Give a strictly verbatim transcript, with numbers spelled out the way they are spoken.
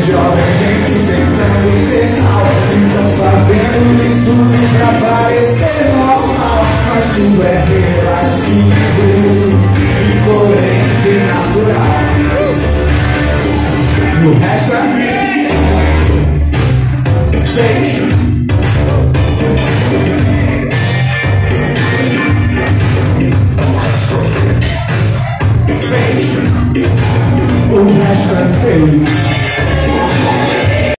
jovens, gente tentando ser mal, estão fazendo de tudo pra parecer normal, mas tudo é relativo e coerente e natural. No resto é fake. Fake. O resto é feio.